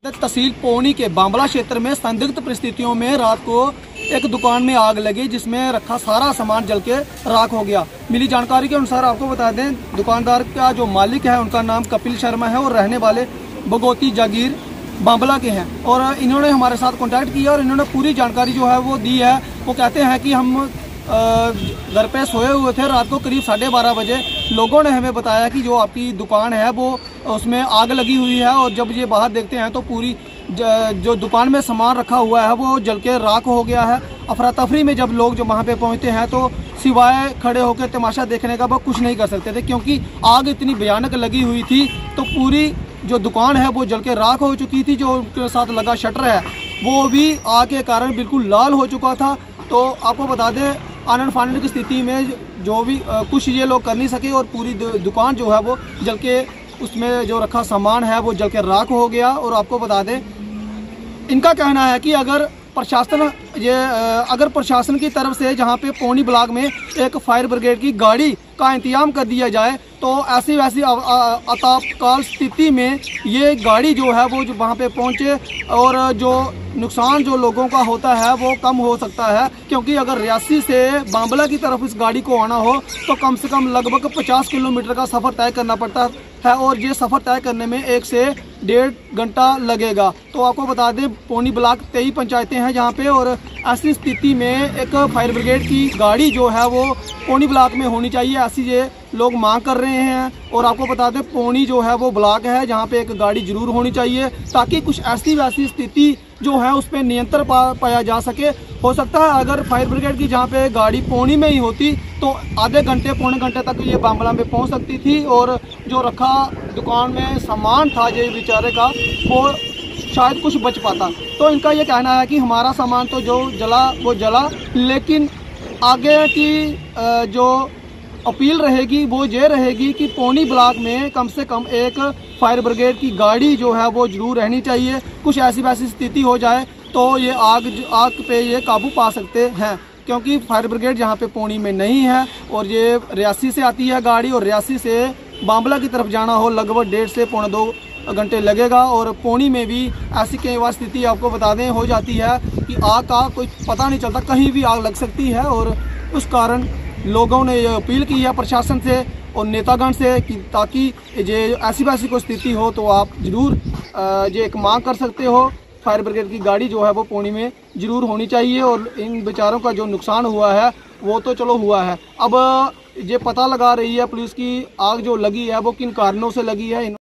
तहसील पौनी के बांबला क्षेत्र में संदिग्ध परिस्थितियों में रात को एक दुकान में आग लगी, जिसमें रखा सारा सामान जल के राख हो गया। मिली जानकारी के अनुसार आपको बता दें, दुकानदार का जो मालिक है उनका नाम कपिल शर्मा है और रहने वाले बगोती जागीर बांबला के हैं। और इन्होंने हमारे साथ कांटेक्ट किया और इन्होंने पूरी जानकारी जो है वो दी है। वो कहते हैं कि हम घर पे सोए हुए थे, रात को करीब 12:30 बजे लोगों ने हमें बताया कि जो आपकी दुकान है वो उसमें आग लगी हुई है। और जब ये बाहर देखते हैं तो पूरी जो दुकान में सामान रखा हुआ है वो जल के राख हो गया है। अफरा तफरी में जब लोग वहाँ पे पहुँचते हैं तो सिवाय खड़े होकर तमाशा देखने का वो कुछ नहीं कर सकते थे, क्योंकि आग इतनी भयानक लगी हुई थी। तो पूरी जो दुकान है वो जल के राख हो चुकी थी। जो उनके साथ लगा शटर है वो भी आग के कारण बिल्कुल लाल हो चुका था। तो आपको बता दें, आनन फानन की स्थिति में जो भी कुछ ये लोग कर नहीं सके और पूरी दुकान जो है वो जल के, उसमें जो रखा सामान है वो जल के राख हो गया। और आपको बता दें, इनका कहना है कि अगर प्रशासन की तरफ से जहां पे पौनी ब्लॉक में एक फायर ब्रिगेड की गाड़ी का इंतजाम कर दिया जाए तो ऐसी वैसी आपातकाल स्थिति में ये गाड़ी जो है वो जो वहाँ पे पहुँचे और जो नुकसान जो लोगों का होता है वो कम हो सकता है। क्योंकि अगर रियासी से बांबला की तरफ इस गाड़ी को आना हो तो कम से कम लगभग 50 किलोमीटर का सफ़र तय करना पड़ता है और ये सफ़र तय करने में 1 से 1.5 घंटा लगेगा। तो आपको बता दें, पौनी ब्लॉक 23 पंचायतें हैं जहाँ पे, और ऐसी स्थिति में एक फायर ब्रिगेड की गाड़ी जो है वो पौनी ब्लॉक में होनी चाहिए, ऐसी ये लोग मांग कर रहे हैं। और आपको बता दें, पौनी जो है वो ब्लॉक है जहाँ पे एक गाड़ी जरूर होनी चाहिए, ताकि कुछ ऐसी वैसी स्थिति जो है उस पर नियंत्रण पाया जा सके। हो सकता है अगर फायर ब्रिगेड की जहाँ पे गाड़ी पौनी में ही होती तो आधे घंटे पौने घंटे तक ये बांबला में पहुँच सकती थी और जो रखा दुकान में सामान था ये बेचारे का वो शायद कुछ बच पाता। तो इनका ये कहना है कि हमारा सामान तो जो जला वो जला, लेकिन आगे की जो अपील रहेगी वो ये रहेगी कि पौनी ब्लॉक में कम से कम एक फायर ब्रिगेड की गाड़ी जो है वो जरूर रहनी चाहिए। कुछ ऐसी वैसी स्थिति हो जाए तो ये आग पे ये काबू पा सकते हैं, क्योंकि फायर ब्रिगेड यहाँ पे पौनी में नहीं है और ये रियासी से आती है गाड़ी, और रियासी से बांबला की तरफ जाना हो लगभग 1.5 से पौने 2 घंटे लगेगा। और पौनी में भी ऐसी कई बार स्थिति आपको बता दें हो जाती है कि आग का कोई पता नहीं चलता, कहीं भी आग लग सकती है। और उस कारण लोगों ने ये अपील की है प्रशासन से और नेतागण से कि ताकि ये ऐसी वैसी कोई स्थिति हो तो आप ज़रूर ये एक मांग कर सकते हो, फायर ब्रिगेड की गाड़ी जो है वो पौनी में ज़रूर होनी चाहिए। और इन बेचारों का जो नुकसान हुआ है वो तो चलो हुआ है, अब ये पता लगा रही है पुलिस की आग जो लगी है वो किन कारणों से लगी है।